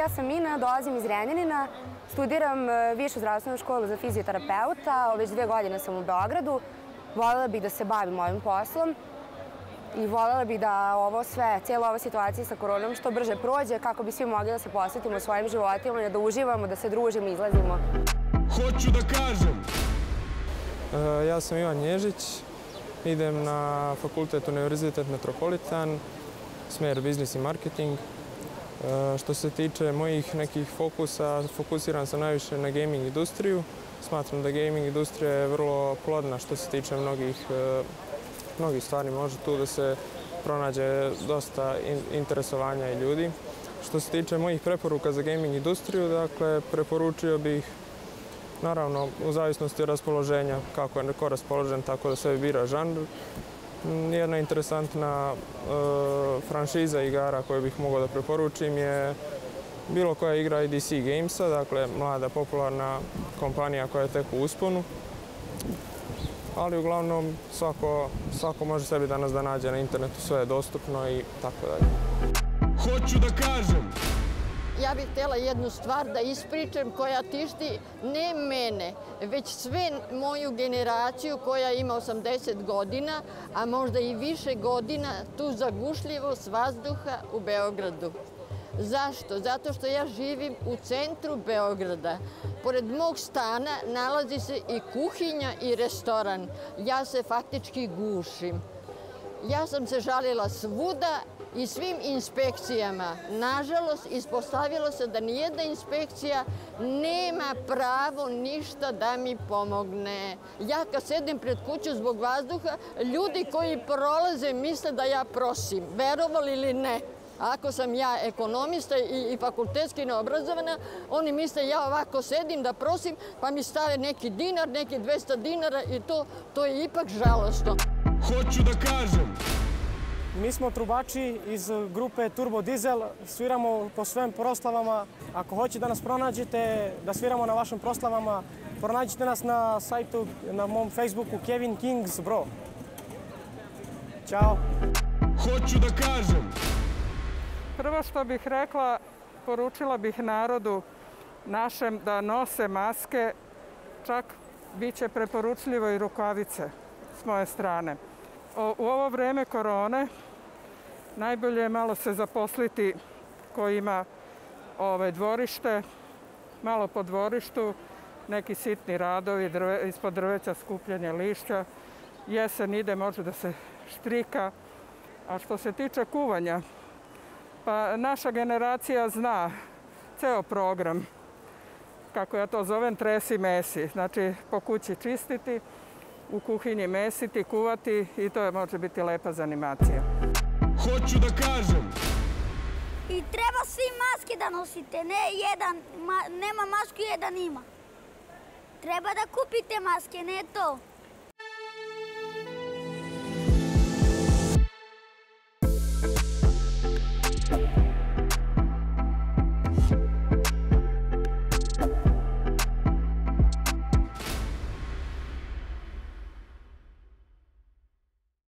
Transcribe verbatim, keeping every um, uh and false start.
ja sam Mina, dolazim iz Renjanina, studiram višu zdravstvenu školu za fizioterapeuta, već dve godine sam u Beogradu. Voljela bih da se bavim ovim poslom i voljela bih da ovo sve, cijela ova situacija sa koronom što brže prođe kako bi svi mogli da se posvetimo svojim životima i da uživamo, da se družimo i izlazimo. Hoću da kažem! Ja sam Ivan Nježić, idem na fakultet Univerzitet Metropolitan, smer biznis i marketing. Što se tiče mojih nekih fokusa, fokusiran sam najviše na gaming industriju. Smatram da gaming industrija je vrlo plodna što se tiče mnogih, mnogih stvari. Može tu da se pronađe dosta interesovanja i ljudi. Što se tiče mojih preporuka za gaming industriju, dakle, preporučio bih, naravno, u zavisnosti od raspoloženja, kako je neko raspoložen, tako da se bira žanr. Jedna interesantna uh, franšiza igara koju bih mogao da preporučim je bilo koja igra I D C Gamesa, dakle mlada, popularna kompanija koja je tek u usponu. Ali uglavnom svako, svako može sebi danas da nađe na internetu, sve je dostupno i tako dalje. Hoću da kažem! Ja bih htjela jednu stvar da ispričam koja tišti ne mene, već sve moju generaciju koja ima osamdeset godina, a možda i više godina, tu zagušljivost vazduha u Beogradu. Zašto? Zato što ja živim u centru Beograda. Pored mog stana nalazi se i kuhinja i restoran. Ja se faktički gušim. Ja sam se žalila svuda i svim inspekcijama. Nažalost, ispostavilo se da nijedna inspekcija nema pravo ništa da mi pomogne. Ja kad sedim pred kuću zbog vazduha, ljudi koji prolaze misle da ja prosim, verovali ili ne. Ako sam ja ekonomista i, i fakultetski neobrazovana, oni misle ja ovako sedim da prosim, pa mi stave neki dinar, neki dvesta dinara i to, to je ipak žalostno. Hoću da kažem! Mi smo trubači iz grupe Turbo Diesel, sviramo po svim proslavama. Ako hoćete da nas pronađete, da sviramo na vašim proslavama, pronađite nas na sajtu, na mom Facebooku Kevin Kings Bro. Ćao! Hoću da kažem! Prvo što bih rekla, poručila bih narodu našem da nose maske, čak bit će preporučljivo i rukavice s moje strane. U ovo vreme korone najbolje je malo se zaposliti ko ima ove dvorište, malo po dvorištu, neki sitni radovi, drve, ispod drveća skupljanje lišća. Jesen ide, može da se štrika. A što se tiče kuvanja, pa naša generacija zna ceo program, kako ja to zovem, tresi mesi. Znači po kući čistiti, u kuhinji mesiti, kuvati i to je, može biti lepa zanimacija. Hoću da kažem! I treba svi maske da nosite, ne jedan, ma, nema masku, jedan ima. Treba da kupite maske, ne to.